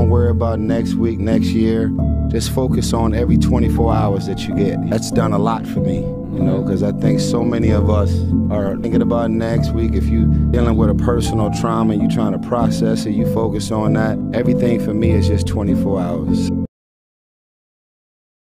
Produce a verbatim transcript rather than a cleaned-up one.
Don't worry about next week, next year. Just focus on every twenty-four hours that you get. That's done a lot for me, you know, because I think so many of us are thinking about next week. If you're dealing with a personal trauma and you're trying to process it, you focus on that. Everything for me is just twenty-four hours.